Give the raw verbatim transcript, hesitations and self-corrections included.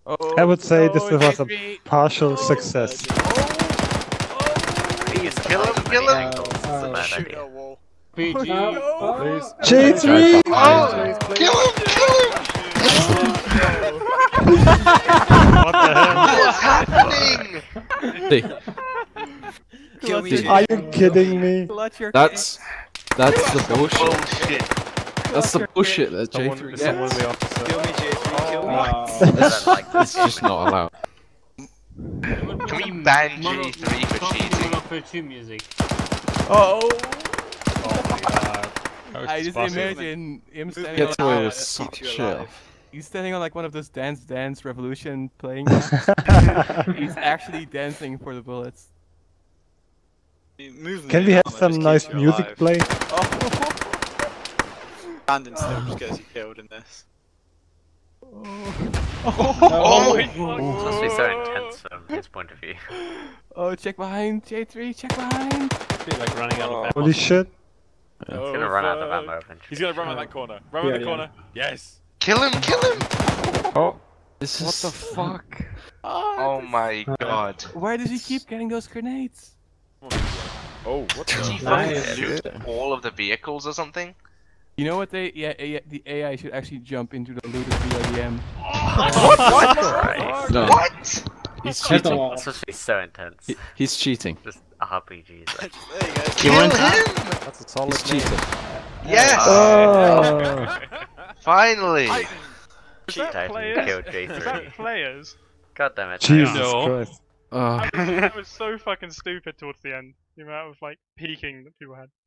Oh, I would say no, this was a J three. partial Oh. success. Oh. Oh. He used Kill to him, hold kill many him. angles. It's a Uh, bad Shoot idea. a wall. P G. Oh, Please. J three! Oh! Please, Kill him! Kill him! What the hell? What's happening? Kill me, Are you kidding me? Clutch your That's that's the bullshit. Bullshit. That's the bullshit that J Someone, three someone gets. the officer. Kill me, J three. Kill me. Uh, It's, like it's just not allowed. Can we ban J three for cheating? for cheat music. Oh. Oh my god. I just Possible. imagine him standing Gets on, away with keeps such you shit. alive. he's standing on like one of those Dance Dance Revolution playing maps. He's actually dancing for the bullets. Can we have some nice music play? Oh. Standing still just gets you killed in this. Oh! It must be so intense from his point of view. Oh, check behind, J three, check behind. Feel like running out of ammo. Holy shit. He's gonna run out of ammo eventually. He's gonna run around that corner. Run around Yeah, the yeah. corner. Yes. Kill him! Kill him! Oh, this What is the fuck? Oh my god. Where does he keep getting those grenades? Oh, what Did he the? fucking Nice. loot all of the vehicles or something? You know what they? Yeah, A- the A I should actually jump into the looted V I D M. What? Christ. no. What? He's Hit the cheating. wall. It's supposed to be so intense. He, he's cheating. Just R P Gs. Like. Kill went- him! That's a solid He's cheating. Yes! Oh. Finally! Titan players? killed J Is that three. players? God damn it. Jesus No. Christ. Uh, That was, that was so fucking stupid towards the end. The amount of like peeking that people had.